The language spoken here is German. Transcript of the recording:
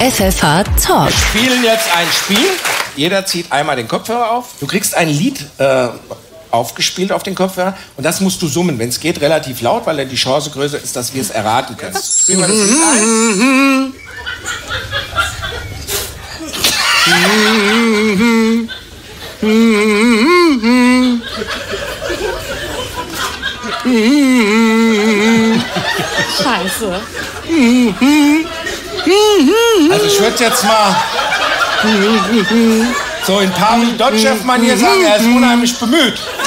FFH Talk. Wir spielen jetzt ein Spiel. Jeder zieht einmal den Kopfhörer auf. Du kriegst ein Lied aufgespielt auf den Kopfhörer und das musst du summen. Wenn es geht, relativ laut, weil dann die Chance größer ist, dass wir es erraten können. Spielen wir das Lied ein. Scheiße. Also ich würde jetzt mal so in Pavel Dotschew-Manier sagen, er ist unheimlich bemüht.